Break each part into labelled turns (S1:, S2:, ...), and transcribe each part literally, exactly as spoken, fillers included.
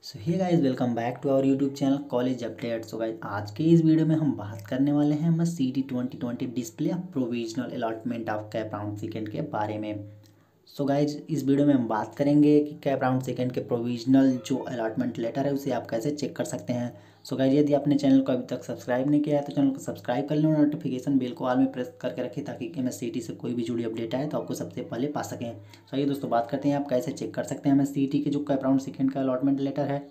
S1: So hey guys, welcome back to our YouTube channel college update. So guys, आज के इस video में हम बात करने वाले हैं हम C T twenty twenty display provisional allotment of CAP round second के बारे में। सो गाइज, इस वीडियो में हम बात करेंगे कि कैप राउंड सेकेंड के प्रोविजनल जो अलॉटमेंट लेटर है उसे आप कैसे चेक कर सकते हैं। सो गाइज, यदि आपने चैनल को अभी तक सब्सक्राइब नहीं किया है तो चैनल को सब्सक्राइब कर लें और नोटिफिकेशन बेल को ऑल में प्रेस करके रखें ताकि एम एस सी टी से कोई भी जुड़ी अपडेट आए तो आपको सबसे पहले पा सकें। सो आइए दोस्तों, बात करते हैं आप कैसे चेक कर सकते हैं एम एस सी टी के जो कैप राउंड सेकेंड का अलॉटमेंट लेटर है।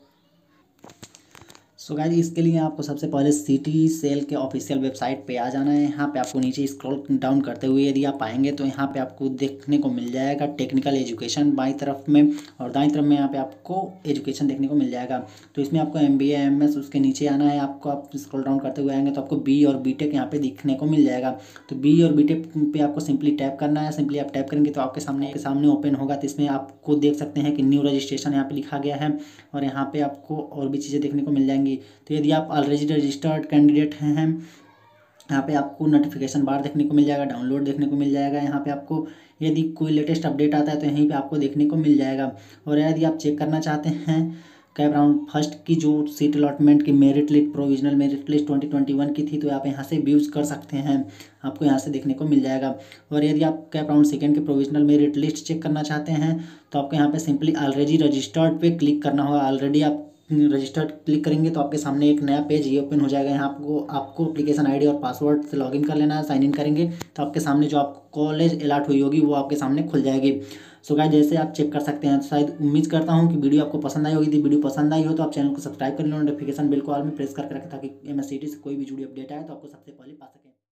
S1: सो गाइस, इसके लिए आपको सबसे पहले सिटी सेल के ऑफिशियल वेबसाइट पे आ जाना है। यहाँ पे आपको नीचे स्क्रॉल डाउन करते हुए यदि आप आएंगे तो यहाँ पे आपको देखने को मिल जाएगा टेक्निकल एजुकेशन बाईं तरफ में, और दाईं तरफ में यहाँ पे आपको एजुकेशन देखने को मिल जाएगा। तो इसमें आपको M B A M S उसके नीचे आना है। आपको आप स्क्रॉल डाउन करते हुए आएंगे तो आपको बी और बी टेक यहाँ पे दिखने को मिल जाएगा। तो बी और बी टेक पे आपको सिंपली टैप करना है। सिंपली आप टैप करेंगे तो आपके सामने आपके सामने ओपन होगा। तो इसमें आपको देख सकते हैं कि न्यू रजिस्ट्रेशन यहाँ पे लिखा गया है और यहाँ पे आपको और भी चीज़ें देखने को मिल जाएंगी। तो यदि आप ऑलरेडी रजिस्टर्ड कैंडिडेट हैं, यहाँ पे आपको नोटिफिकेशन बार देखने को मिल जाएगा, डाउनलोड देखने को मिल जाएगा। यहाँ पे आपको यदि कोई लेटेस्ट अपडेट आता है तो यहीं पे आपको देखने को मिल जाएगा। और यदि आप चेक करना चाहते हैं कैप राउंड फर्स्ट की जो सीट अलॉटमेंट की merit list provisional merit list twenty twenty one की थी तो आप यहाँ से व्यूज़ कर सकते हैं, आपको यहाँ से देखने को मिल जाएगा। और यदि आप कैप राउंड सेकेंड के प्रोविजनल मेरिट लिस्ट चेक करना चाहते हैं तो आपको यहाँ पे सिंपली ऑलरेडी रजिस्टर्ड पे क्लिक करना होगा। ऑलरेडी आप रजिस्टर्ड क्लिक करेंगे तो आपके सामने एक नया पेज ये ओपन हो जाएगा। यहाँ आपको आपको एप्लीकेशन आईडी और पासवर्ड से लॉगिन कर लेना है, साइन इन करेंगे तो आपके सामने जो आपको कॉलेज अलॉट हुई होगी वो आपके सामने खुल जाएगी। सो गाइस, जैसे आप चेक कर सकते हैं। तो शायद उम्मीद करता हूँ कि वीडियो आपको पसंद आई होगी। यदि वीडियो पसंद आई हो तो आप चैनल को सब्सक्राइब कर लें, नोटिफिकेशन बेल को ऑल में प्रेस करके रखें ताकि एम एस सी टी से कोई भी जुड़ी अपडेट आए तो आपको सबसे पहले पा सकें।